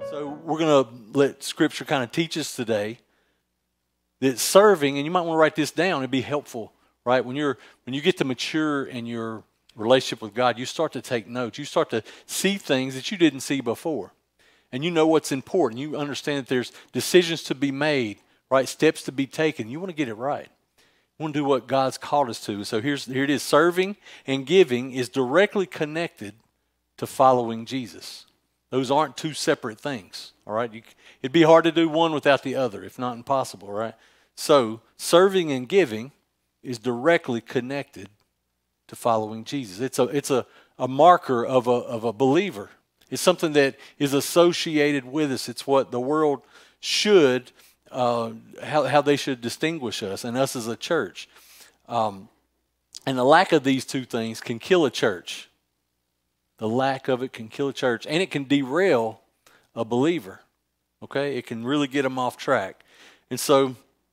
So we're going to let Scripture kind of teach us today that serving, and you might want to write this down, it'd be helpful, right? When you get to mature in your relationship with God, you start to take notes. You start to see things that you didn't see before. And you know what's important. You understand that there's decisions to be made, right? Steps to be taken. You want to get it right. You want to do what God's called us to. So here it is. Serving and giving is directly connected to following Jesus. Those aren't two separate things, all right? It'd be hard to do one without the other, if not impossible, right? So serving and giving is directly connected to following Jesus. It's a marker of a believer. It's something that is associated with us. It's what the world should, how they should distinguish us and us as a church. And the lack of these two things can kill a church. The lack of it can kill a church, and it can derail a believer, okay? It can really get them off track. And so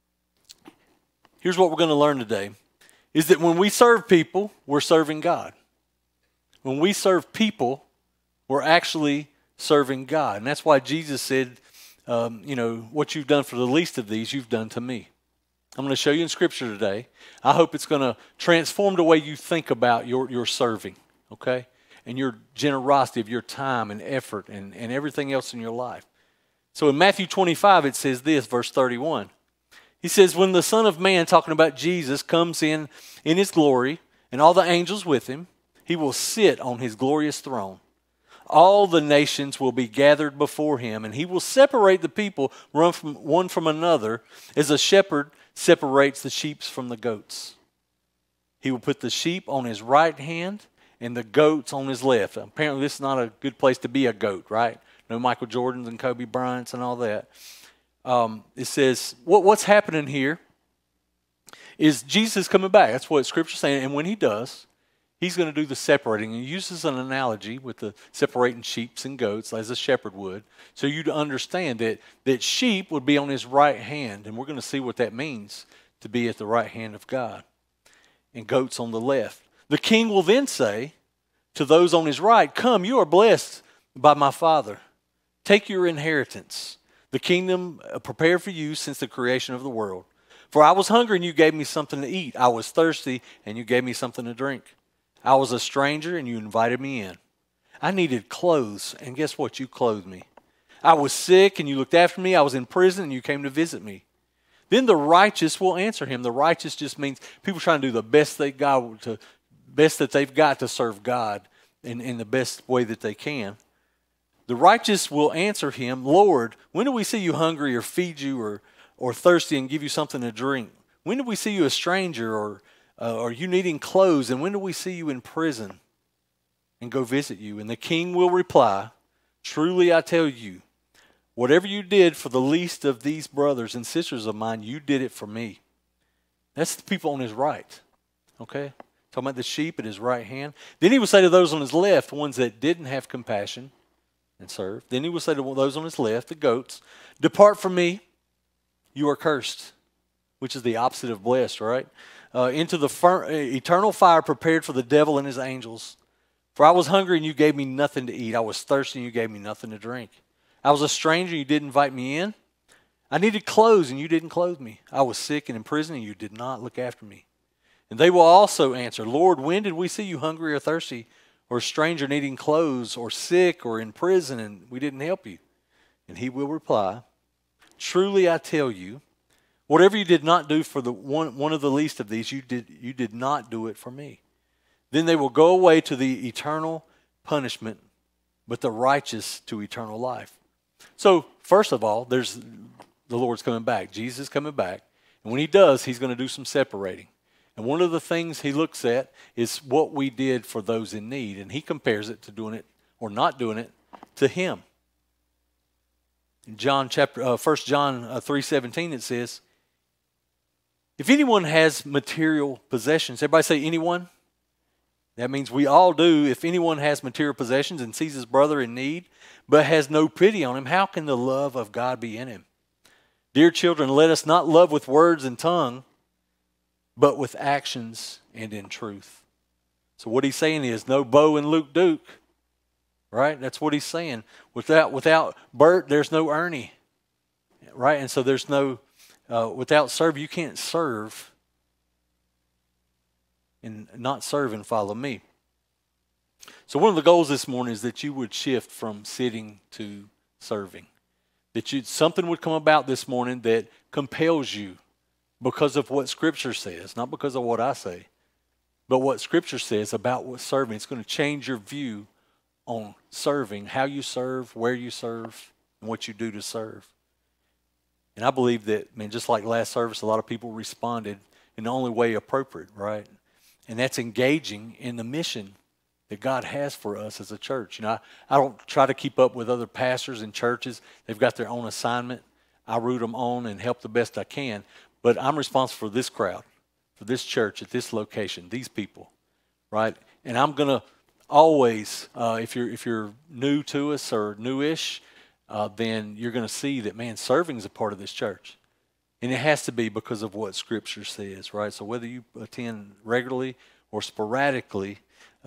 here's what we're going to learn today, is that when we serve people, we're serving God. When we serve people, we're actually serving God. And that's why Jesus said, what you've done for the least of these, you've done to me. I'm going to show you in Scripture today. I hope it's going to transform the way you think about your serving, okay? And your generosity of your time and effort and everything else in your life. So in Matthew 25, it says this, verse 31. He says, when the Son of Man, talking about Jesus, comes in his glory and all the angels with him, he will sit on his glorious throne. All the nations will be gathered before him, and he will separate the people one from another as a shepherd separates the sheep from the goats. He will put the sheep on his right hand and the goats on his left. Apparently this is not a good place to be a goat, right? No Michael Jordans and Kobe Bryants and all that. It says, what's happening here is Jesus coming back. That's what Scripture's saying. And when he does, he's going to do the separating. He uses an analogy with the separating sheep and goats as a shepherd would. So you to understand that sheep would be on his right hand. And we're going to see what that means to be at the right hand of God. And goats on the left. The king will then say to those on his right, come, you are blessed by my Father. Take your inheritance, the kingdom prepared for you since the creation of the world. For I was hungry and you gave me something to eat. I was thirsty and you gave me something to drink. I was a stranger and you invited me in. I needed clothes and guess what? You clothed me. I was sick and you looked after me. I was in prison and you came to visit me. Then the righteous will answer him. The righteous just means people trying to do the best that they've got to serve God in the best way that they can. The righteous will answer him, Lord, when do we see you hungry or feed you or thirsty and give you something to drink? When do we see you a stranger or you needing clothes? And when do we see you in prison and go visit you? And the king will reply, truly I tell you, whatever you did for the least of these brothers and sisters of mine, you did it for me. That's the people on his right, okay? Talking about the sheep at his right hand. Then he will say to those on his left, ones that didn't have compassion and serve. Then he will say to those on his left, the goats, depart from me, you are cursed, which is the opposite of blessed, right? Into the eternal fire prepared for the devil and his angels. For I was hungry and you gave me nothing to eat. I was thirsty and you gave me nothing to drink. I was a stranger and you didn't invite me in. I needed clothes and you didn't clothe me. I was sick and in prison and you did not look after me. And they will also answer, Lord, when did we see you hungry or thirsty or a stranger needing clothes or sick or in prison and we didn't help you? And he will reply, truly I tell you, whatever you did not do for the one of the least of these, you did not do it for me. Then they will go away to the eternal punishment, but the righteous to eternal life. So first of all, the Lord's coming back. Jesus is coming back. And when he does, he's going to do some separating. And one of the things he looks at is what we did for those in need. And he compares it to doing it or not doing it to him. In 1 John 3:17 it says, if anyone has material possessions, everybody say anyone? That means we all do. If anyone has material possessions and sees his brother in need, but has no pity on him, how can the love of God be in him? Dear children, let us not love with words and tongue, but with actions and in truth. So what he's saying is no Bo and Luke Duke, right? That's what he's saying. Without Bert, there's no Ernie, right? And so there's no, without serve, you can't serve and not serve and follow me. So one of the goals this morning is that you would shift from sitting to serving. That something would come about this morning that compels you because of what Scripture says, not because of what I say, but what Scripture says about what serving. It's going to change your view on serving, how you serve, where you serve, and what you do to serve. And I believe that, man, just like last service, a lot of people responded in the only way appropriate, right? And that's engaging in the mission that God has for us as a church. I don't try to keep up with other pastors and churches. They've got their own assignment. I root them on and help the best I can. But I'm responsible for this crowd, for this church at this location, these people, right? And I'm going to always, if you're new to us or newish, then you're going to see that, man, serving is a part of this church. And it has to be because of what Scripture says, right? So whether you attend regularly or sporadically,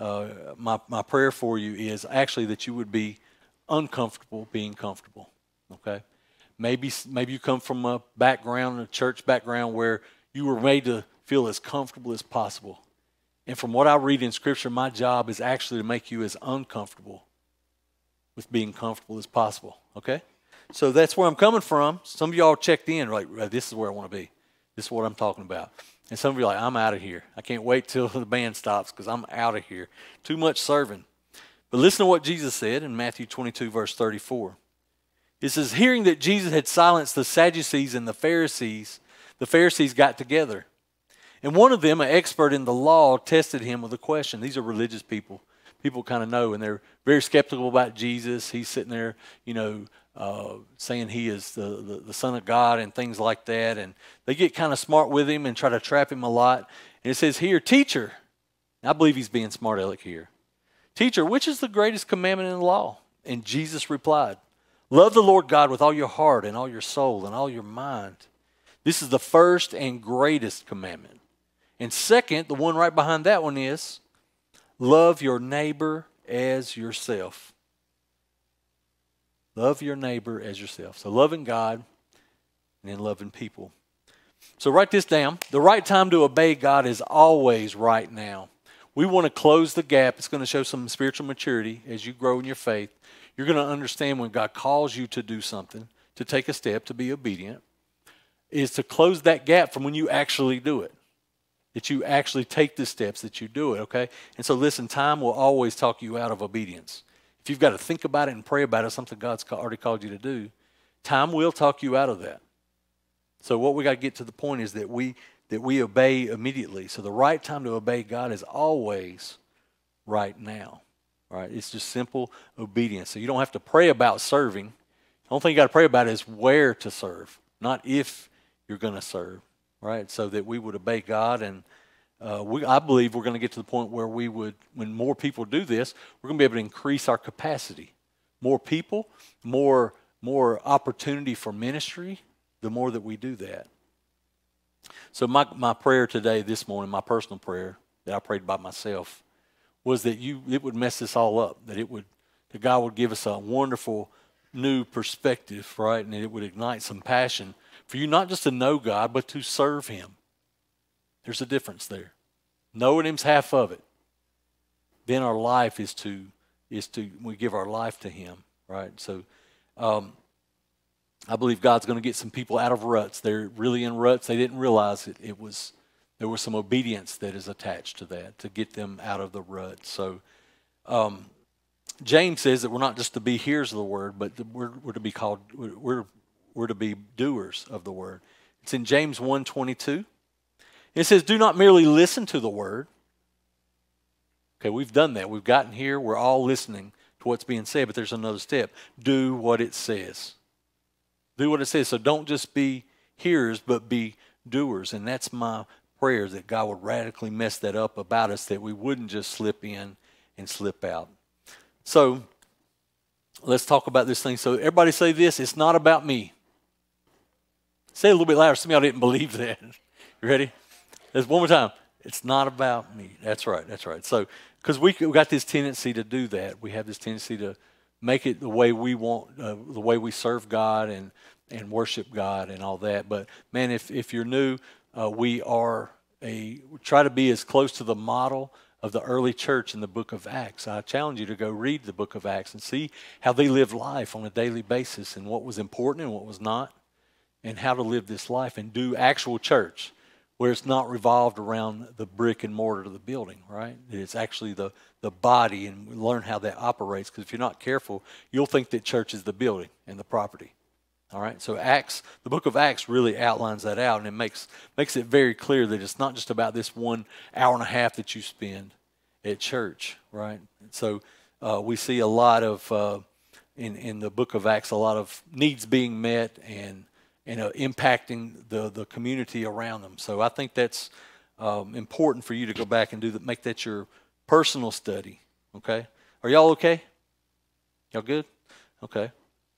my prayer for you is actually that you would be uncomfortable being comfortable, okay? Maybe you come from a church background where you were made to feel as comfortable as possible. And from what I read in Scripture, my job is actually to make you as uncomfortable with being comfortable as possible, okay? So that's where I'm coming from. Some of y'all checked in, like, this is where I want to be. This is what I'm talking about. And some of you are like, I'm out of here. I can't wait till the band stops because I'm out of here. Too much serving. But listen to what Jesus said in Matthew 22, verse 34. It says, hearing that Jesus had silenced the Sadducees and the Pharisees got together. And one of them, an expert in the law, tested him with a question. These are religious people. People kind of know, and they're very skeptical about Jesus. He's sitting there, saying he is the Son of God and things like that. And they get kind of smart with him and try to trap him a lot. And it says here, teacher. I believe he's being smart aleck here. Teacher, which is the greatest commandment in the law? And Jesus replied, love the Lord God with all your heart and all your soul and all your mind. This is the first and greatest commandment. And second, the one right behind that one is, love your neighbor as yourself. Love your neighbor as yourself. So loving God and then loving people. So write this down. The right time to obey God is always right now. We want to close the gap. It's going to show some spiritual maturity as you grow in your faith. You're going to understand when God calls you to do something, to take a step, to be obedient, is to close that gap from when you actually do it. That you actually take the steps, that you do it, okay? And so listen, time will always talk you out of obedience. If you've got to think about it and pray about it, something God's already called you to do, time will talk you out of that. So what we got to get to the point is that we obey immediately. So the right time to obey God is always right now, right? It's just simple obedience. So you don't have to pray about serving. The only thing you got to pray about is where to serve, not if you're going to serve. Right, so that we would obey God, and I believe we're going to get to the point where when more people do this, we're going to be able to increase our capacity. More people, more opportunity for ministry, the more that we do that. So my prayer today, this morning, my personal prayer that I prayed by myself, was that it would mess this all up, that God would give us a wonderful new perspective, right, and it would ignite some passion for you not just to know God, but to serve Him. There's a difference there. Knowing Him's half of it. Then our life is to we give our life to Him, right? So I believe God's going to get some people out of ruts. They're really in ruts. They didn't realize there was some obedience that is attached to that to get them out of the rut. So James says that we're not just to be hearers of the word, but we're to be called we're to be doers of the word. It's in James 1:22. It says, do not merely listen to the word. Okay, we've done that. We've gotten here. We're all listening to what's being said, but there's another step. Do what it says. Do what it says. So don't just be hearers, but be doers. And that's my prayer, that God would radically mess that up about us, that we wouldn't just slip in and slip out. So let's talk about this thing. So everybody say this, it's not about me. Say it a little bit louder. Some of y'all didn't believe that. You ready? Let's one more time. It's not about me. That's right. That's right. So, because we got this tendency to do that, we have this tendency to make it the way we want, the way we serve God and worship God and all that. But man, if you're new, we try to be as close to the model of the early church in the book of Acts. I challenge you to go read the book of Acts and see how they lived life on a daily basis and what was important and what was not, and how to live this life and do actual church where it's not revolved around the brick and mortar of the building, right? It's actually the body, and we learn how that operates, because if you're not careful, you'll think that church is the building and the property. All right, so Acts, the book of Acts really outlines that out, and it makes it very clear that it's not just about this 1 hour and a half that you spend at church, right? So we see a lot of, in the book of Acts, a lot of needs being met and impacting the community around them. So I think that's important for you to go back and make that your personal study, okay? Are y'all okay? Y'all good? Okay.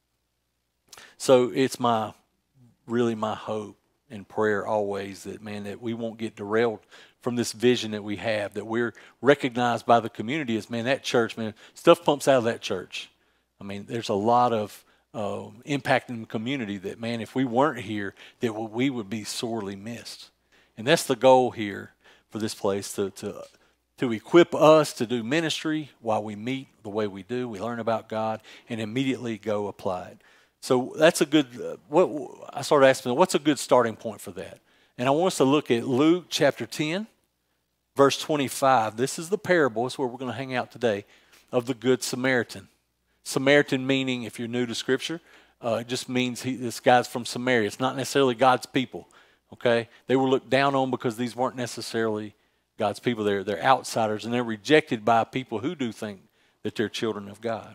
So it's really my hope and prayer always that, man, that we won't get derailed from this vision that we have, that we're recognized by the community as, man, that church, man, stuff pumps out of that church. I mean, there's a lot of impact in the community that, man, if we weren't here, that we would be sorely missed. And that's the goal here for this place, to equip us to do ministry while we meet the way we do. We learn about God and immediately go apply it. So that's a good, I started asking, what's a good starting point for that? And I want us to look at Luke chapter 10, verse 25. This is the parable, it's where we're going to hang out today, of the Good Samaritan. Samaritan meaning, if you're new to Scripture, it just means this guy's from Samaria. It's not necessarily God's people, okay? They were looked down on because these weren't necessarily God's people. They're outsiders, and they're rejected by people who do think that they're children of God.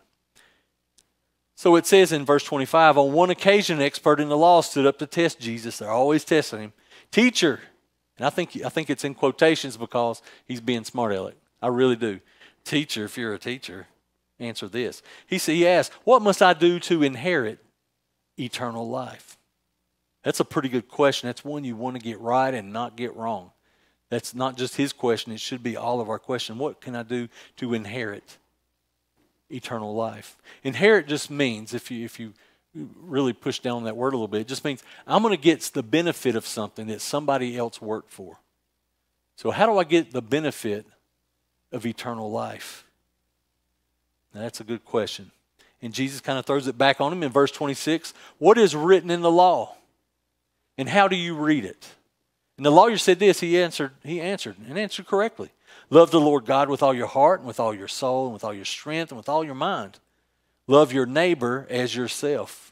So it says in verse 25, on one occasion, an expert in the law stood up to test Jesus. They're always testing him. Teacher, and I think it's in quotations because he's being smart aleck. I really do. Teacher, if you're a teacher, answer this. He asked, what must I do to inherit eternal life? That's a pretty good question. That's one you want to get right and not get wrong. That's not just his question. It should be all of our question. What can I do to inherit eternal life? Inherit just means, if you really push down that word a little bit, it just means I'm going to get the benefit of something that somebody else worked for. So how do I get the benefit of eternal life? Now, that's a good question. And Jesus kind of throws it back on him in verse 26. What is written in the law? And how do you read it? And the lawyer said this. He answered correctly. Love the Lord God with all your heart and with all your soul and with all your strength and with all your mind. Love your neighbor as yourself.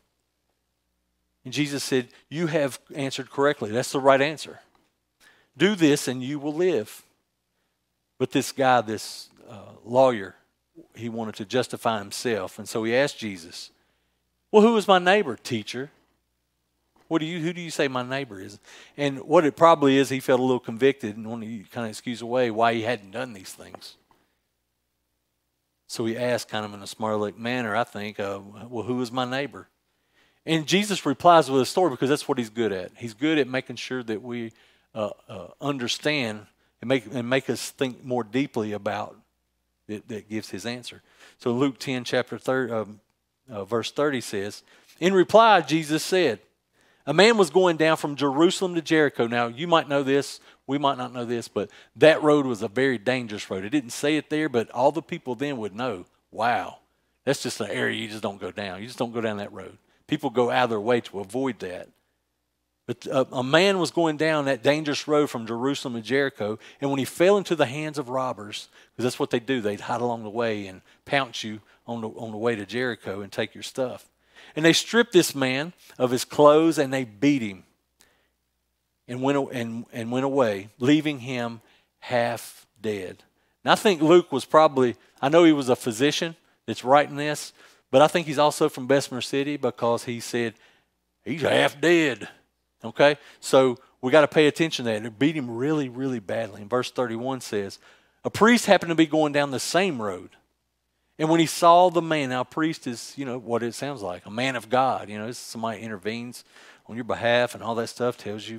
And Jesus said, you have answered correctly. That's the right answer. Do this and you will live. But this guy, this lawyer, he wanted to justify himself. And so he asked Jesus, well, who is my neighbor, teacher? Who do you say my neighbor is? And what it probably is, he felt a little convicted and wanted to kind of excuse away why he hadn't done these things. So he asked kind of in a smart manner, I think, well, who is my neighbor? And Jesus replies with a story because that's what he's good at. He's good at making sure that we understand and make us think more deeply about it, that gives his answer. So Luke 10, verse 30 says, in reply, Jesus said, a man was going down from Jerusalem to Jericho. Now, you might know this, we might not know this, but that road was a very dangerous road. It didn't say it there, but all the people then would know, wow, that's just an area you just don't go down. You just don't go down that road. People go out of their way to avoid that. But a man was going down that dangerous road from Jerusalem to Jericho, and when he fell into the hands of robbers, because that's what they do, they'd hide along the way and pounce you on the way to Jericho and take your stuff. And they stripped this man of his clothes and they beat him and went away, leaving him half dead. Now I think Luke was I know he was a physician that's writing this, but I think he's also from Bessemer City because he said, he's half dead. Okay? So we got to pay attention to that. They beat him really, really badly. And verse 31 says, a priest happened to be going down the same road. And when he saw the man, now a priest is, what it sounds like, a man of God. Somebody intervenes on your behalf and all that stuff, tells you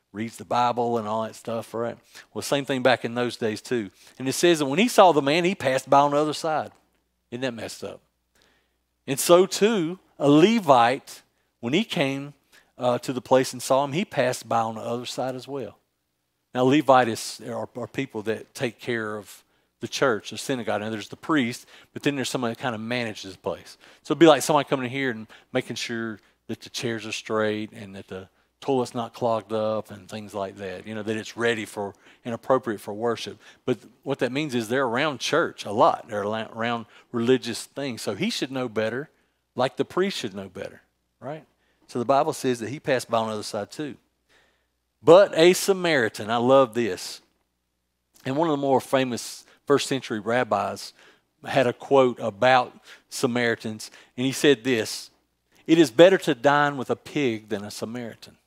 reads the Bible and all that stuff, right? Well, same thing back in those days too. And it says that when he saw the man, he passed by on the other side. Isn't that messed up? And so too, a Levite, when he came to the place and saw him, he passed by on the other side as well. Now, Levites are people that take care of the church, the synagogue. Now, there's the priest, but then there's somebody that kind of manages the place. So it'd be like somebody coming in here and making sure that the chairs are straight and that the toilet's not clogged up and things like that, you know, that it's ready for and appropriate for worship. But what that means is they're around church a lot. They're around religious things. So he should know better, like the priest should know better, right? So the Bible says that he passed by on the other side too. But a Samaritan, I love this. And one of the more famous first century rabbis had a quote about Samaritans, and he said this: "It is better to dine with a pig than a Samaritan."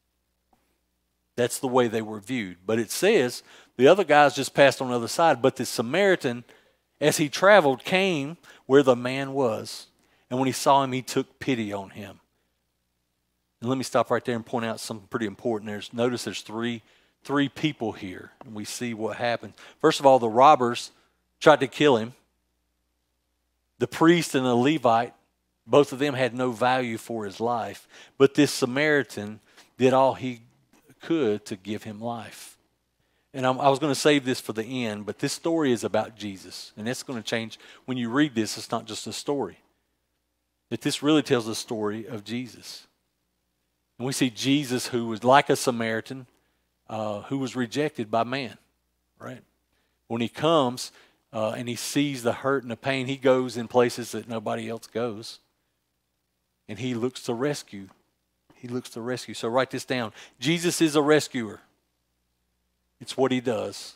That's the way they were viewed. But it says the other guys just passed on the other side, but the Samaritan, as he traveled, came where the man was. And when he saw him, he took pity on him. And let me stop right there and point out something pretty important. Notice there's three people here, and we see what happened. First of all, the robbers tried to kill him. The priest and the Levite, both of them had no value for his life. But this Samaritan did all he could to give him life. And I was going to save this for the end, but this story is about Jesus. And it's going to change. When you read this, it's not just a story. That this really tells the story of Jesus. And we see Jesus, who was like a Samaritan, who was rejected by man, right? When he comes and he sees the hurt and the pain, he goes in places that nobody else goes. And he looks to rescue. He looks to rescue. So write this down. Jesus is a rescuer. It's what he does.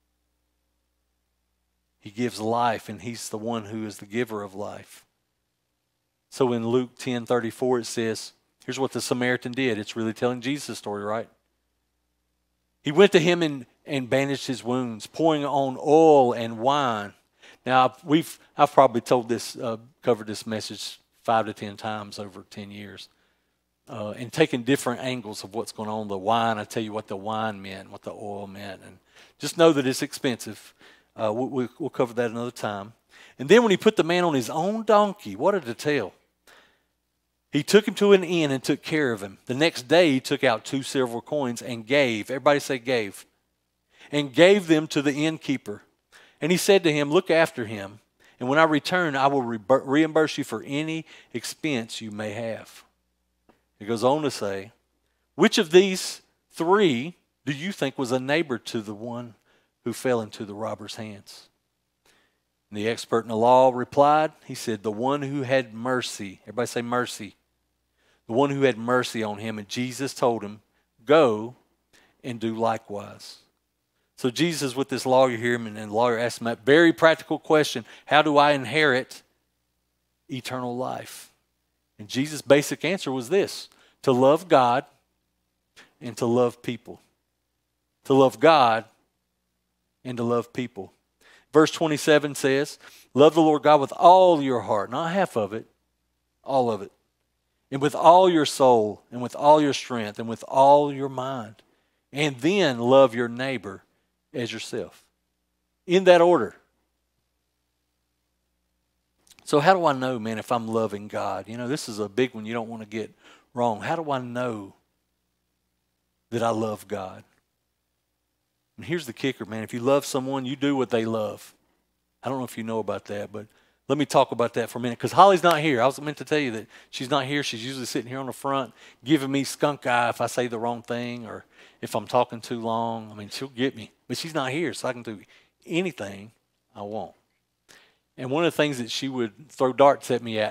He gives life, and he's the one who is the giver of life. So in Luke 10:34 it says, here's what the Samaritan did. It's really telling Jesus' story, right? He went to him and bandaged his wounds, pouring on oil and wine. Now, I've probably covered this message 5 to 10 times over 10 years. And taking different angles of what's going on. The wine, I tell you what the wine meant, what the oil meant. And just know that it's expensive. We'll cover that another time. And then when he put the man on his own donkey, what a detail. He took him to an inn and took care of him. The next day he took out 2 silver coins and gave. Everybody say gave. And gave them to the innkeeper. And he said to him, look after him. And when I return, I will reimburse you for any expense you may have. It goes on to say, which of these 3 do you think was a neighbor to the one who fell into the robber's hands? And the expert in the law replied, he said, the one who had mercy. Everybody say mercy. The one who had mercy on him. And Jesus told him, go and do likewise. So Jesus is with this lawyer here, and the lawyer asked him that very practical question, how do I inherit eternal life? And Jesus' basic answer was this: to love God and to love people. To love God and to love people. Verse 27 says, love the Lord God with all your heart, not half of it, all of it. And with all your soul, and with all your strength, and with all your mind. And then love your neighbor as yourself. In that order. So how do I know, man, if I'm loving God? You know, this is a big one you don't want to get wrong. How do I know that I love God? And here's the kicker, man. If you love someone, you do what they love. I don't know if you know about that, but let me talk about that for a minute. Because Holly's not here. I was meant to tell you that she's not here. She's usually sitting here on the front giving me skunk eye if I say the wrong thing or if I'm talking too long. I mean, she'll get me. But she's not here, so I can do anything I want. And one of the things that she would throw darts at me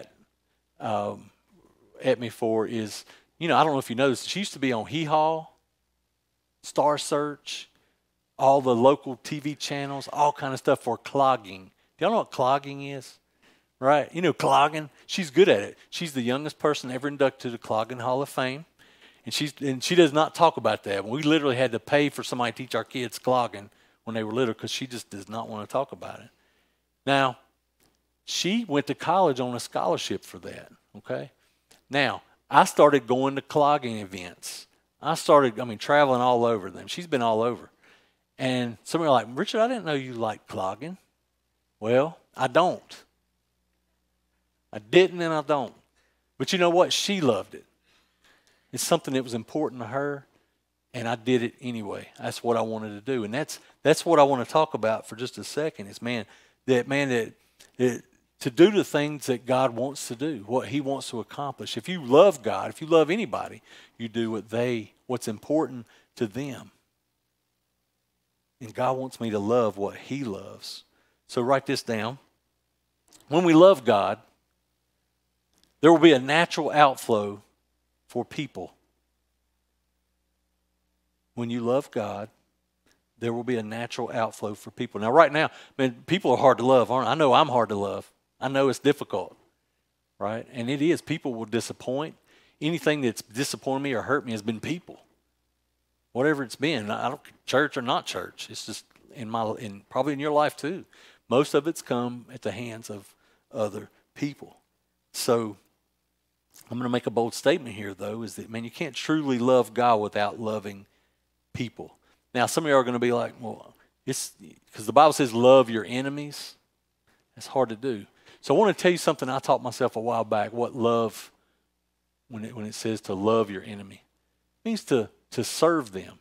for is, you know, I don't know if you noticed, she used to be on Hee Haw, Star Search, all the local TV channels, all kind of stuff for clogging. Do y'all know what clogging is? Right? You know, clogging. She's good at it. She's the youngest person ever inducted to the Clogging Hall of Fame. And she does not talk about that. We literally had to pay for somebody to teach our kids clogging when they were little because she just does not want to talk about it. Now, she went to college on a scholarship for that, okay? Now, I started going to clogging events. I started, traveling all over them. She's been all over. And some are like, Richard, I didn't know you liked clogging. Well, I don't. I didn't and I don't. But you know what? She loved it. It's something that was important to her, and I did it anyway. That's what I wanted to do. And that's what I want to talk about for just a second is, that to do the things that God wants to do, what he wants to accomplish. If you love God, if you love anybody, you do what's important to them. And God wants me to love what he loves. So write this down. When we love God, there will be a natural outflow for people. When you love God, there will be a natural outflow for people. Now, right now, people are hard to love, aren't they? I know I'm hard to love. I know it's difficult, right? And it is. People will disappoint. Anything that's disappointed me or hurt me has been people. Whatever it's been, I don't church or not church. It's just probably in your life too. Most of it's come at the hands of other people. So I'm going to make a bold statement here, though, is that, you can't truly love God without loving people. Now, some of you are going to be like, well, it's because the Bible says love your enemies. That's hard to do. So I want to tell you something I taught myself a while back, what love, when it says to love your enemy. It means to serve them.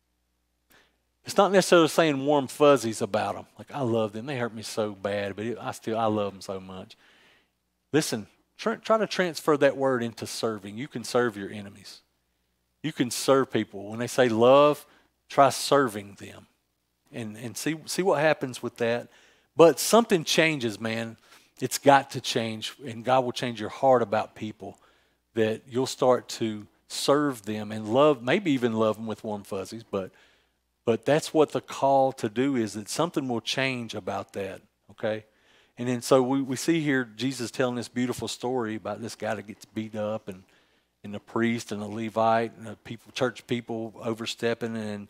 It's not necessarily saying warm fuzzies about them. Like, I love them. They hurt me so bad, but I love them so much. Listen, try to transfer that word into serving. You can serve your enemies. You can serve people. When they say love, try serving them and see what happens with that. But something changes, man. It's got to change, and God will change your heart about people, that you'll start to serve them and love, maybe even love them with warm fuzzies, but that's what the call to do is, that something will change about that, okay? And then so we see here Jesus telling this beautiful story about this guy that gets beat up, and the priest and the Levite and the church people overstepping, and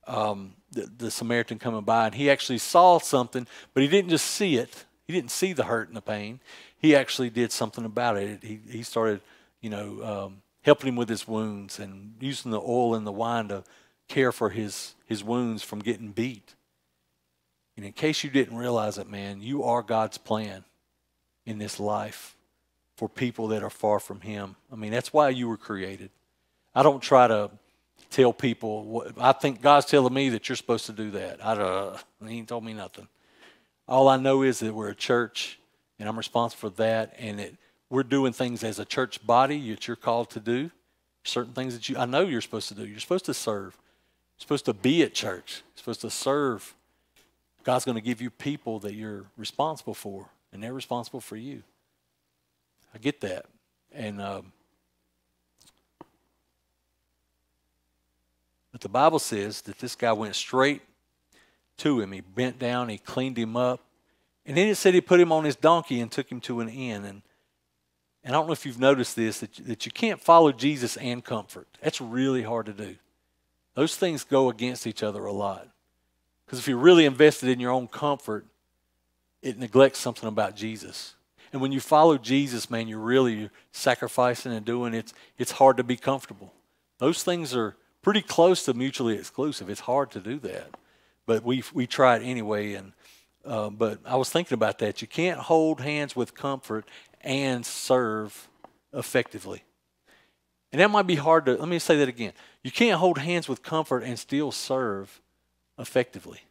the Samaritan coming by, and he actually saw something, but he didn't just see it. He didn't see the hurt and the pain. He actually did something about it. He started, helping him with his wounds and using the oil and the wine to care for his wounds from getting beat. And in case you didn't realize it, man, you are God's plan in this life for people that are far from him. That's why you were created. I don't try to tell people I think God's telling me that you're supposed to do that. He ain't told me nothing. All I know is that we're a church, and I'm responsible for that, and that we're doing things as a church body that you're called to do. Certain things that I know you're supposed to do. You're supposed to serve. You're supposed to be at church. You're supposed to serve. God's going to give you people that you're responsible for, and they're responsible for you. I get that. And but the Bible says that this guy went straight to him. He bent down, he cleaned him up, and then it said he put him on his donkey and took him to an inn. And I don't know if you've noticed this, that you can't follow Jesus and comfort. That's really hard to do. Those things go against each other a lot. Because if you're really invested in your own comfort, it neglects something about Jesus. And when you follow Jesus, man, you're sacrificing and doing it. It's hard to be comfortable. Those things are pretty close to mutually exclusive. It's hard to do that. But we try it anyway. And but I was thinking about that. You can't hold hands with comfort and serve effectively. And that might be hard to, let me say that again. You can't hold hands with comfort and still serve effectively.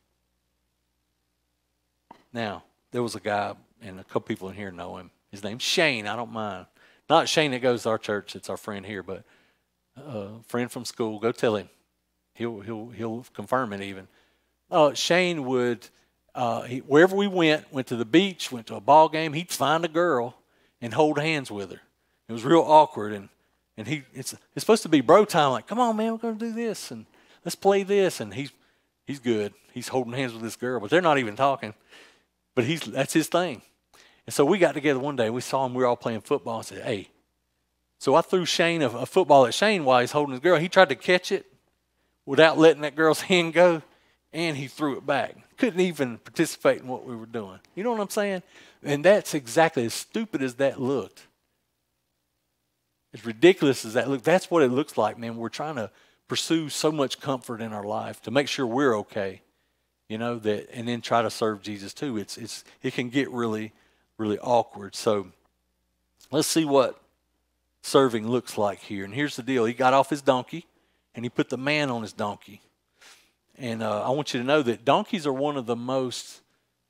Now, there was a guy, and a couple people in here know him. His name's Shane. I don't mind. Not Shane that goes to our church. It's our friend here, but a friend from school. Go tell him. He'll confirm it even. Shane would, wherever we went to the beach, went to a ball game, he'd find a girl and hold hands with her. It was real awkward, and it's supposed to be bro time. Like, come on, man, we're going to do this, and let's play this. And he's good. He's holding hands with this girl, but they're not even talking. But that's his thing. And so we got together one day. We saw him. We were all playing football. I said, hey. So I threw Shane a football at Shane while he's holding his girl. He tried to catch it without letting that girl's hand go, and he threw it back. Couldn't even participate in what we were doing. You know what I'm saying? And that's exactly, as stupid as that looked, as ridiculous as that looked, that's what it looks like, man. We're trying to pursue so much comfort in our life to make sure we're okay, that, and then try to serve Jesus too. It can get really, really awkward. So let's see what serving looks like here. And here's the deal. He got off his donkey and he put the man on his donkey. And I want you to know that donkeys are one of the most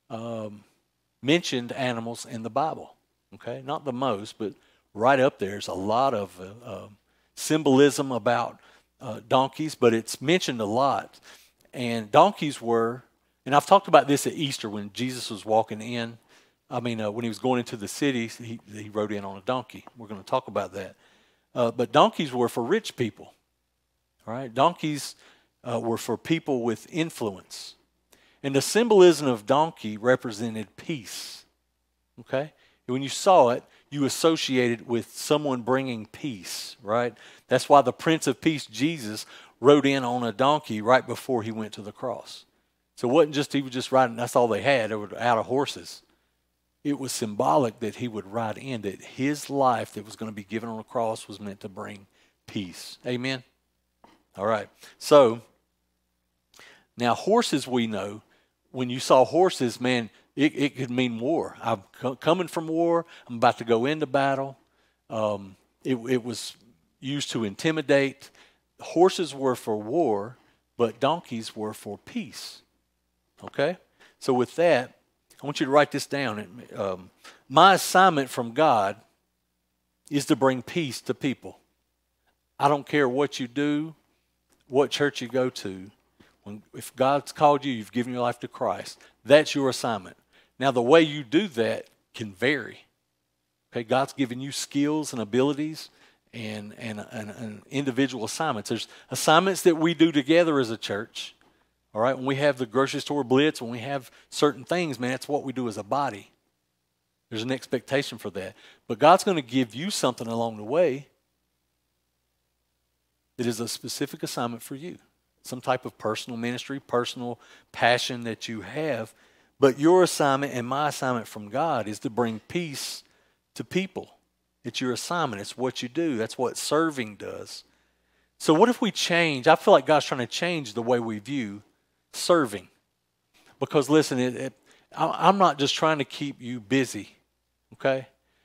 mentioned animals in the Bible. Okay, not the most, but right up there. There's a lot of symbolism about donkeys, but it's mentioned a lot. And donkeys were, and I've talked about this at Easter when Jesus was walking in. When he was going into the city, he rode in on a donkey. We're going to talk about that. But donkeys were for rich people. All right, donkeys were for people with influence. And the symbolism of donkey represented peace. Okay? And when you saw it, you associated with someone bringing peace, right? That's why the Prince of Peace, Jesus, rode in on a donkey right before he went to the cross. So it wasn't just he was just riding, that's all they had. They were out of horses. It was symbolic that he would ride in, that his life that was going to be given on the cross was meant to bring peace. Amen? All right. So, now horses, we know, when you saw horses, man, it could mean war. I'm coming from war. I'm about to go into battle. It was used to intimidate. Horses were for war, but donkeys were for peace. Okay? So with that, I want you to write this down. My assignment from God is to bring peace to people. I don't care what you do, what church you go to. If God's called you, you've given your life to Christ, that's your assignment. Now, the way you do that can vary. Okay, God's given you skills and abilities and individual assignments. There's assignments that we do together as a church. All right, when we have the grocery store blitz, when we have certain things, man, that's what we do as a body. There's an expectation for that. But God's going to give you something along the way that is a specific assignment for you. Some type of personal ministry, personal passion that you have. But your assignment and my assignment from God is to bring peace to people. It's your assignment. It's what you do. That's what serving does. So what if we change? I feel like God's trying to change the way we view serving. Because listen, I'm not just trying to keep you busy. Okay?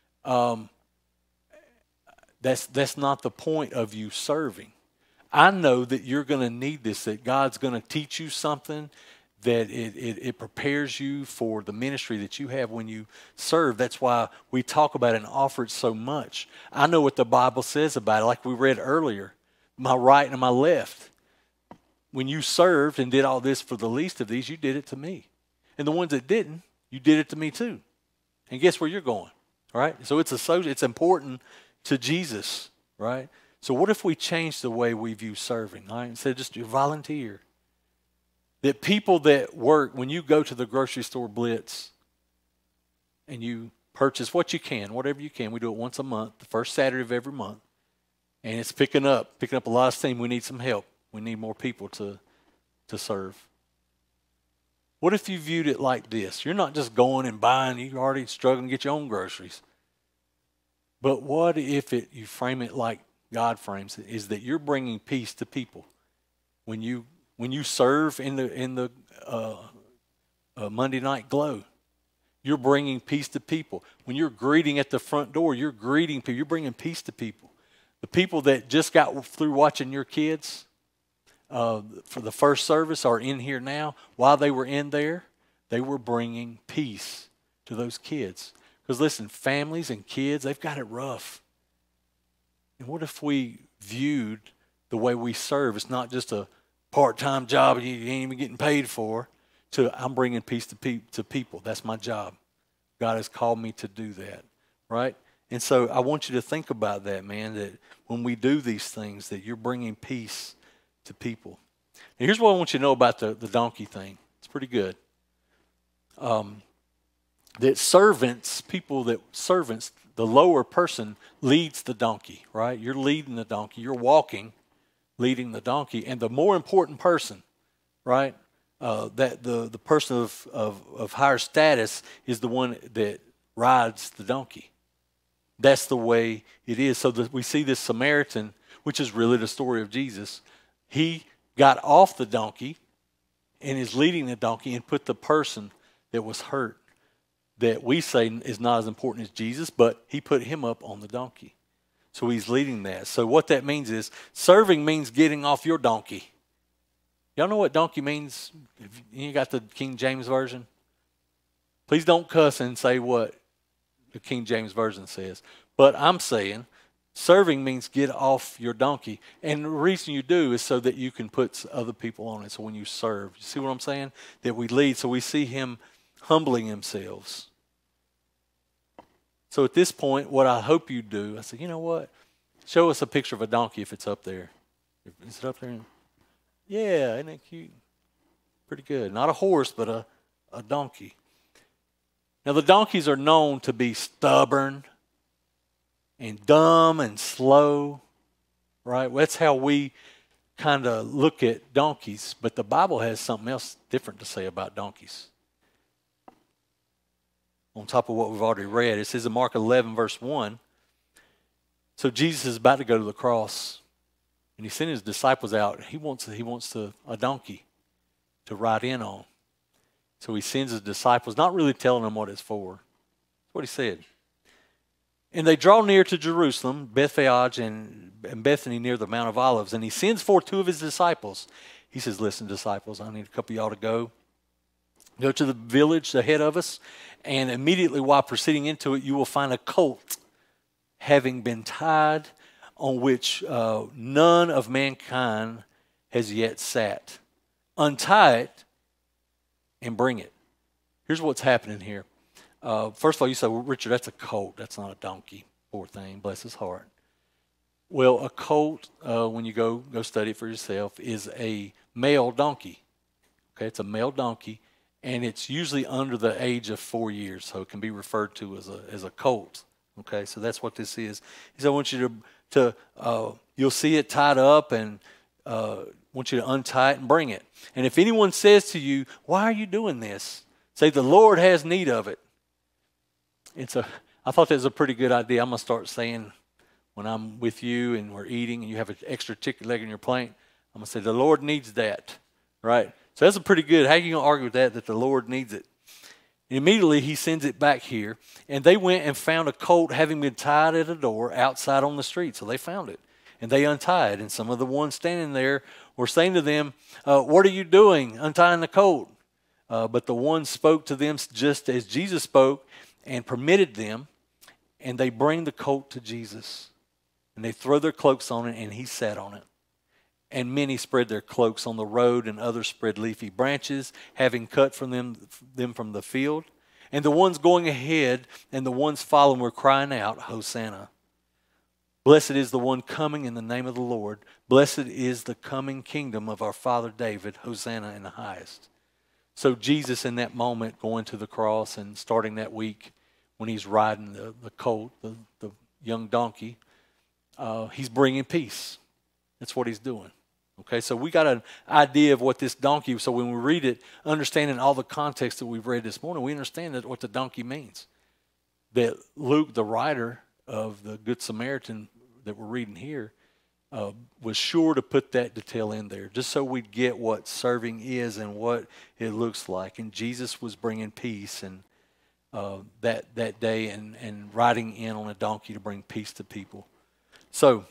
That's not the point of you serving. I know that you're going to need this, that God's going to teach you something, that it prepares you for the ministry that you have when you serve. That's why we talk about it and offer it so much. I know what the Bible says about it, like we read earlier, my right and my left. When you served and did all this for the least of these, you did it to me. And the ones that didn't, you did it to me too. And guess where you're going, right? So it's important to Jesus, right? So what if we change the way we view serving? All right? Instead of just you volunteer. That people that work, when you go to the grocery store blitz and you purchase what you can, whatever you can. We do it once a month, the first Saturday of every month. And it's picking up a lot of steam. We need some help. We need more people to serve. What if you viewed it like this? You're not just going and buying, you're already struggling to get your own groceries. But what if you frame it like God frames it, is that you're bringing peace to people. When you serve in the Monday Night Glow, you're bringing peace to people. When you're greeting at the front door, you're greeting people. You're bringing peace to people. The people that just got through watching your kids for the first service are in here now. While they were in there, they were bringing peace to those kids. Because listen, families and kids, they've got it rough. And what if we viewed the way we serve? It's not just a part-time job you ain't even getting paid for. I'm bringing peace to people. That's my job. God has called me to do that, right? And so I want you to think about that, man, that when we do these things, that you're bringing peace to people. Now, here's what I want you to know about the donkey thing. It's pretty good. That servants, the lower person leads the donkey, right? You're leading the donkey. You're walking, leading the donkey. And the more important person, right, that the person of higher status is the one that rides the donkey. That's the way it is. So we see this Samaritan, which is really the story of Jesus, He got off the donkey and is leading the donkey and put the person that was hurt, that we say is not as important as Jesus, but he put him up on the donkey. So he's leading that. So what that means is serving means getting off your donkey. Y'all know what donkey means? If you got the King James Version? Please don't cuss and say what the King James Version says. But I'm saying serving means get off your donkey. And the reason you do is so that you can put other people on it. So when you serve, you see what I'm saying? That we lead. So we see him humbling themselves. So at this point, what I hope you do, I said, you know what? Show us a picture of a donkey if it's up there. Is it up there? Yeah, isn't that cute? Pretty good. Not a horse, but a donkey. Now, the donkeys are known to be stubborn and dumb and slow, right? Well, that's how we kind of look at donkeys, but the Bible has something else different to say about donkeys. On top of what we've already read, it says in Mark 11, verse 1, so Jesus is about to go to the cross, and he sent his disciples out. He wants a donkey to ride in on. So he sends his disciples, not really telling them what it's for. That's what he said. And they draw near to Jerusalem, Bethphage and Bethany near the Mount of Olives. And he sends forth two of his disciples. He says, listen, disciples, I need a couple of y'all to go. Go to the village ahead of us. And immediately while proceeding into it, you will find a colt having been tied, on which none of mankind has yet sat. Untie it and bring it. Here's what's happening here. First of all, you say, well, Richard, that's a colt. That's not a donkey. Poor thing, bless his heart. Well, a colt, when you go study it for yourself, is a male donkey. Okay, it's a male donkey, and it's usually under the age of 4 years, so it can be referred to as a colt. Okay, so that's what this is. He said, I want you to you'll see it tied up, and want you to untie it and bring it. And if anyone says to you, why are you doing this? Say, the Lord has need of it. I thought that was a pretty good idea. I'm going to start saying when I'm with you and we're eating and you have an extra chicken leg in your plate, I'm going to say, the Lord needs that, right? So that's a pretty good. How are you going to argue with that the Lord needs it? And immediately he sends it back here, and they went and found a colt having been tied at a door outside on the street. So they found it, and they untied. And some of the ones standing there were saying to them, what are you doing untying the colt? But the one spoke to them just as Jesus spoke and permitted them, and they bring the colt to Jesus. And they throw their cloaks on it, and he sat on it. And many spread their cloaks on the road, and others spread leafy branches, having cut from them from the field. And the ones going ahead and the ones following were crying out, Hosanna. Blessed is the one coming in the name of the Lord. Blessed is the coming kingdom of our father David. Hosanna in the highest. So Jesus in that moment going to the cross and starting that week when he's riding the colt, the young donkey, he's bringing peace. That's what he's doing. Okay, so we got an idea of what this donkey, so when we read it, understanding all the context that we've read this morning, we understand what the donkey means. That Luke, the writer of the Good Samaritan that we're reading here, was sure to put that detail in there, just so we'd get what serving is and what it looks like. And Jesus was bringing peace and that day and riding in on a donkey to bring peace to people. So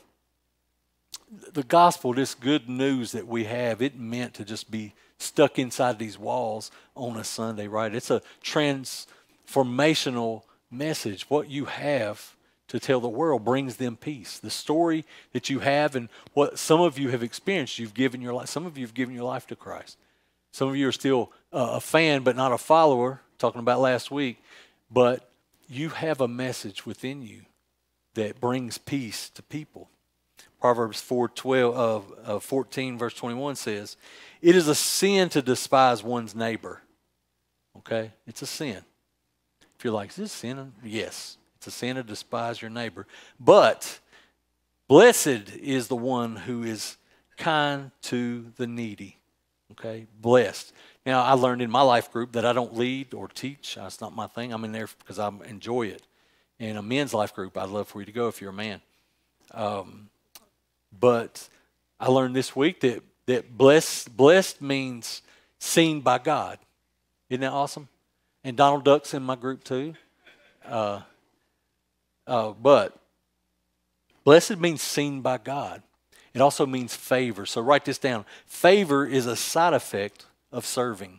the gospel, this good news that we have, it meant to just be stuck inside these walls on a Sunday, right? It's a transformational message. What you have to tell the world brings them peace. The story that you have and what some of you have experienced, you've given your life. Some of you have given your life to Christ. Some of you are still a fan but not a follower, talking about last week. But you have a message within you that brings peace to people. Proverbs 14 verse 21 says, it is a sin to despise one's neighbor. Okay? It's a sin. If you're like, is this sin? Yes. It's a sin to despise your neighbor. But blessed is the one who is kind to the needy. Okay? Blessed. Now, I learned in my life group that I don't lead or teach. That's not my thing. I'm in there because I enjoy it. In a men's life group, I'd love for you to go if you're a man. But I learned this week that blessed means seen by God. Isn't that awesome? And Donald Duck's in my group too. But blessed means seen by God. It also means favor. So write this down. Favor is a side effect of serving.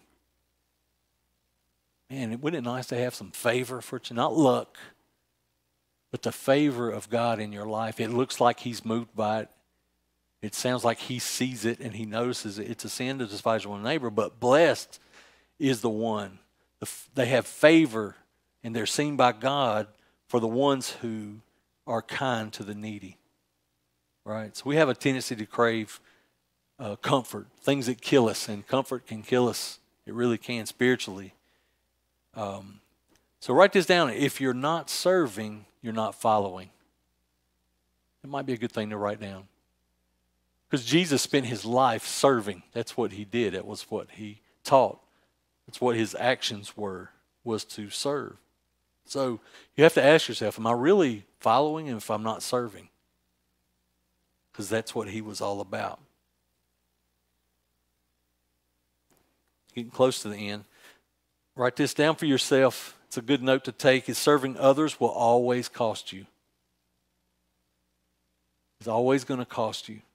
Man, wouldn't it nice to have some favor for you? Not luck, but the favor of God in your life. It looks like he's moved by it. It sounds like he sees it and he notices it. It's a sin to despise one neighbor, but blessed is the one. They have favor and they're seen by God for the ones who are kind to the needy. Right? So we have a tendency to crave comfort, things that kill us, and comfort can kill us. It really can spiritually. So write this down. If you're not serving, you're not following. It might be a good thing to write down. Because Jesus spent his life serving. That's what he did. That was what he taught. That's what his actions were, was to serve. So you have to ask yourself, am I really following if I'm not serving? Because that's what he was all about. Getting close to the end. Write this down for yourself. It's a good note to take. Is serving others will always cost you. It's always going to cost you.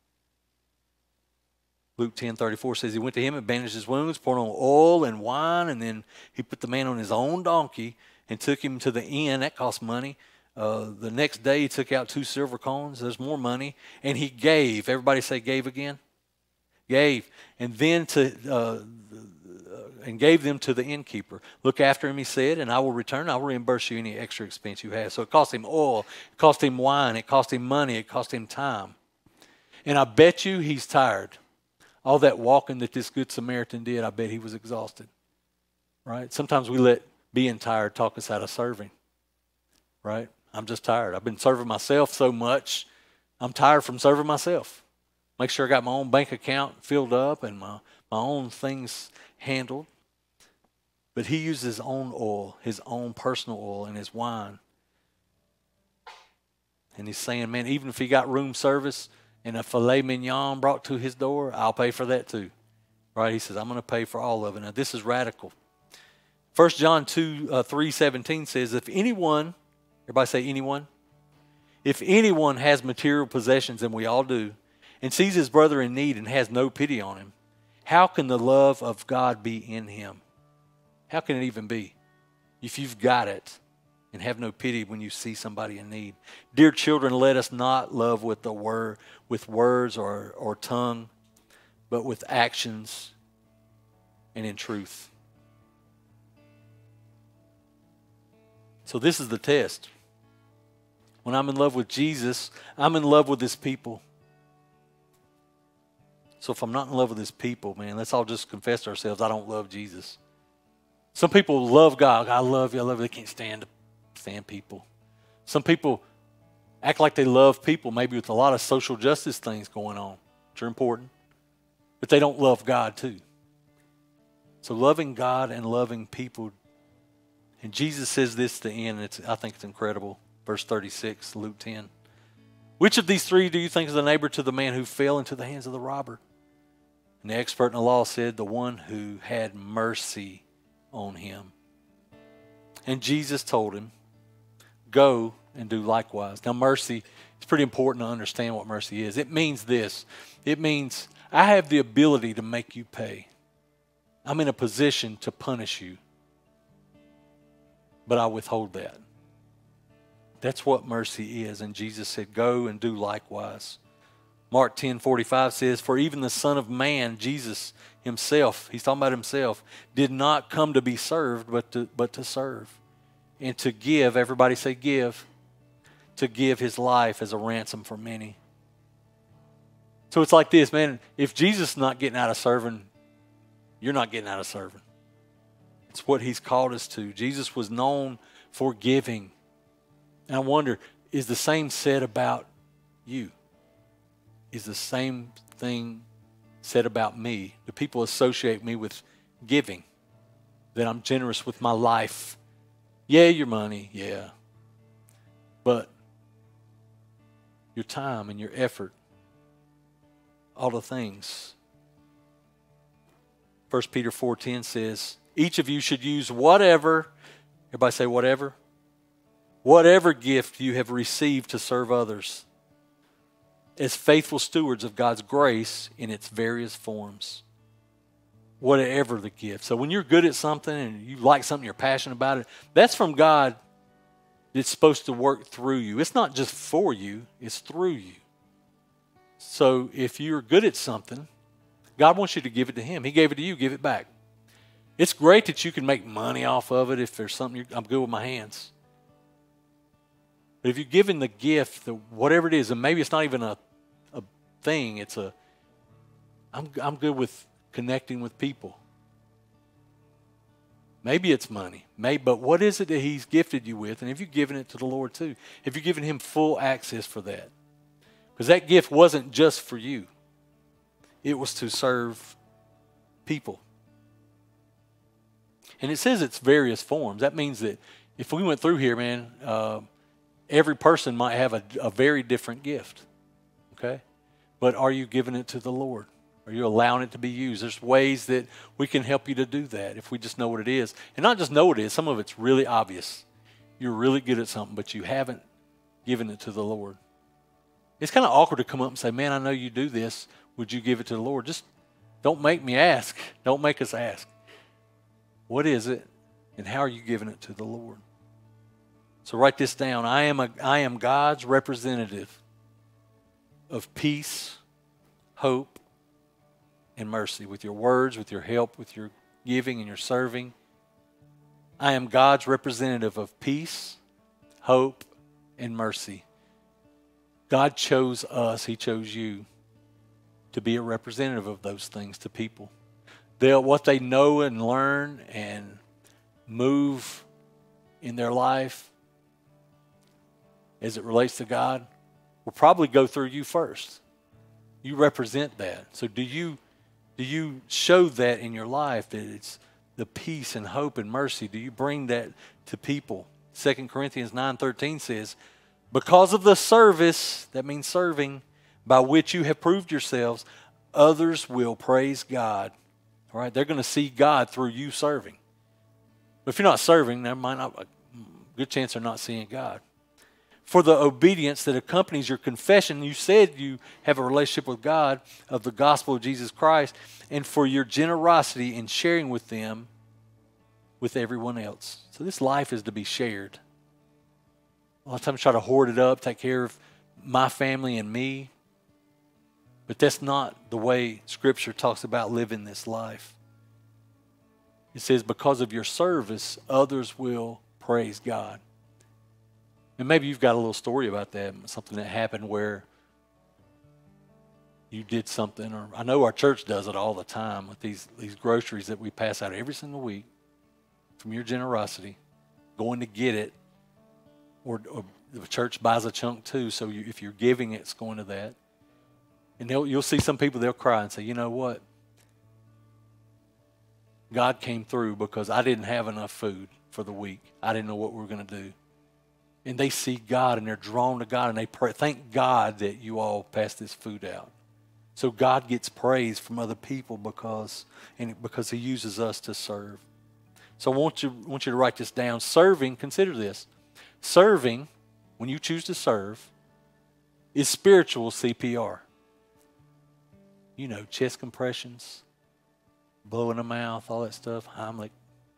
Luke 10:34 says he went to him and bandaged his wounds, poured on oil and wine, and then he put the man on his own donkey and took him to the inn. That cost money. The next day he took out 2 silver coins. There's more money. And he gave. Everybody say gave again. Gave. And then and gave them to the innkeeper. Look after him, he said, and I will return. I will reimburse you any extra expense you have. So it cost him oil. It cost him wine. It cost him money. It cost him time. And I bet you he's tired. All that walking that this Good Samaritan did, I bet he was exhausted. Right? Sometimes we let being tired talk us out of serving. Right? I'm just tired. I've been serving myself so much. I'm tired from serving myself. Make sure I got my own bank account filled up and my own things handled. But he used his own oil, his own personal oil and his wine. And he's saying, man, even if he got room service and a filet mignon brought to his door, I'll pay for that too. Right? He says, I'm going to pay for all of it. Now, this is radical. 1 John 3:17 says, if anyone, everybody say anyone? If anyone has material possessions, and we all do, and sees his brother in need and has no pity on him, how can the love of God be in him? How can it even be? If you've got it and have no pity when you see somebody in need. Dear children, let us not love with words or tongue, but with actions and in truth. So this is the test. When I'm in love with Jesus, I'm in love with his people. So if I'm not in love with his people, man, let's all just confess to ourselves, I don't love Jesus. Some people love God. I love you. I love you. They can't stand people. Some people act like they love people, maybe with a lot of social justice things going on, which are important. But they don't love God too. So loving God and loving people. And Jesus says this at the end. I think it's incredible. Verse 36, Luke 10. Which of these three do you think is the neighbor to the man who fell into the hands of the robber? And the expert in the law said, the one who had mercy on him. And Jesus told him, go and do likewise. Now mercy, it's pretty important to understand what mercy is. It means this. It means I have the ability to make you pay. I'm in a position to punish you. But I withhold that. That's what mercy is. And Jesus said, go and do likewise. Mark 10:45 says, for even the Son of Man, Jesus himself, he's talking about himself, did not come to be served, but to serve. And to give, everybody say give, to give his life as a ransom for many. So it's like this, man, if Jesus is not getting out of serving, you're not getting out of serving. It's what he's called us to. Jesus was known for giving. And I wonder, is the same said about you? Is the same thing said about me? Do people associate me with giving? That I'm generous with my life? Yeah, your money, yeah. But your time and your effort, all the things. 1 Peter 4:10 says, each of you should use whatever, everybody say whatever, whatever gift you have received to serve others as faithful stewards of God's grace in its various forms. Whatever the gift. So when you're good at something and you like something, you're passionate about it, that's from God. It's supposed to work through you. It's not just for you, it's through you. So if you're good at something, God wants you to give it to Him. He gave it to you, give it back. It's great that you can make money off of it if there's something I'm good with my hands. But if you're given the gift, whatever it is, and maybe it's not even a thing, it's I'm good with connecting with people. Maybe it's money. But what is it that He's gifted you with? And have you given it to the Lord too? Have you given Him full access for that? Because that gift wasn't just for you. It was to serve people. And it says it's various forms. That means that if we went through here, man, every person might have a very different gift. Okay? But are you giving it to the Lord? Are you allowing it to be used? There's ways that we can help you to do that if we just know what it is. And not just know what it is. Some of it's really obvious. You're really good at something, but you haven't given it to the Lord. It's kind of awkward to come up and say, man, I know you do this. Would you give it to the Lord? Just don't make me ask. Don't make us ask. What is it, and how are you giving it to the Lord? So write this down. I am God's representative of peace, hope, and mercy. With your words, with your help, with your giving and your serving. I am God's representative of peace, hope, and mercy. God chose us. He chose you to be a representative of those things to people. What they know and learn and move in their life as it relates to God will probably go through you first. You represent that. So do you show that in your life, that it's the peace and hope and mercy? Do you bring that to people? 2 Corinthians 9:13 says, because of the service, that means serving, by which you have proved yourselves, others will praise God. All right, they're going to see God through you serving. But if you're not serving, there might not, a good chance they're not seeing God. For the obedience that accompanies your confession, you said you have a relationship with God of the gospel of Jesus Christ, and for your generosity in sharing with them, with everyone else. So this life is to be shared. A lot of times try to hoard it up, take care of my family and me. But that's not the way Scripture talks about living this life. It says, because of your service, others will praise God. And maybe you've got a little story about that, something that happened where you did something. Or I know our church does it all the time with these groceries that we pass out every single week from your generosity, going to get it. Or the church buys a chunk too, so if you're giving, it's going to that. And you'll see some people, they'll cry and say, you know what? God came through because I didn't have enough food for the week. I didn't know what we were going to do. And they see God and they're drawn to God and they pray, thank God that you all passed this food out. So God gets praise from other people because He uses us to serve. So I want you to write this down. Serving, consider this. Serving, when you choose to serve, is spiritual CPR. You know, chest compressions, blowing the mouth, all that stuff, Heimlich.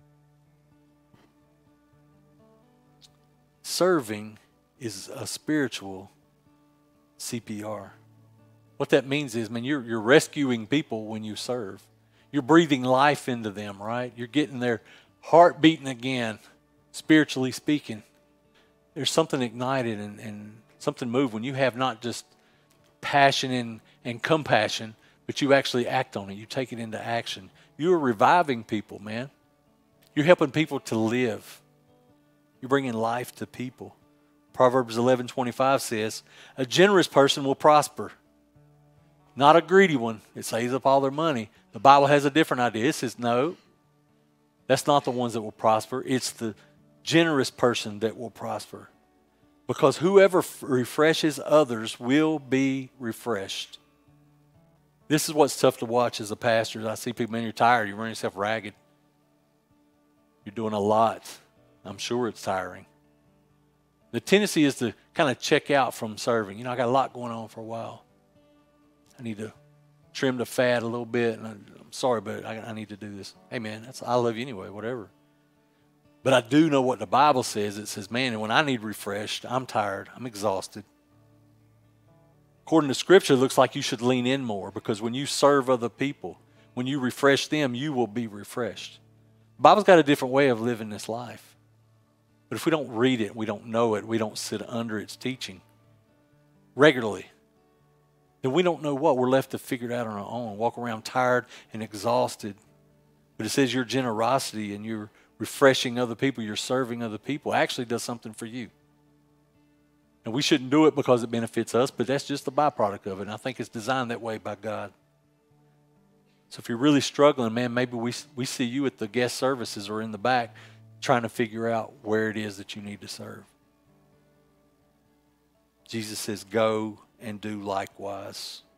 Serving is a spiritual CPR. What that means is, man, you're rescuing people when you serve. You're breathing life into them, right? You're getting their heart beating again, spiritually speaking. There's something ignited and something moved when you have not just passion and compassion, but you actually act on it. You take it into action. You're reviving people, man. You're helping people to live. You're bringing life to people. Proverbs 11:25 says, a generous person will prosper. Not a greedy one. It saves up all their money. The Bible has a different idea. It says, no, that's not the ones that will prosper. It's the generous person that will prosper. Because whoever refreshes others will be refreshed. This is what's tough to watch as a pastor. I see people, man, you're tired. You're running yourself ragged. You're doing a lot. I'm sure it's tiring. The tendency is to kind of check out from serving. You know, I got a lot going on for a while. I need to trim the fat a little bit. And I'm sorry, but I need to do this. Hey, man, I love you anyway, whatever. But I do know what the Bible says. It says, man, when I need refreshed, I'm tired. I'm exhausted. According to Scripture, it looks like you should lean in more, because when you serve other people, when you refresh them, you will be refreshed. The Bible's got a different way of living this life. But if we don't read it, we don't know it, we don't sit under its teaching regularly, then we don't know what. We're left to figure it out on our own, walk around tired and exhausted. But it says your generosity and your refreshing other people, you're serving other people, actually does something for you. And we shouldn't do it because it benefits us, but that's just the byproduct of it. And I think it's designed that way by God. So if you're really struggling, man, maybe we see you at the guest services or in the back trying to figure out where it is that you need to serve. Jesus says, go and do likewise.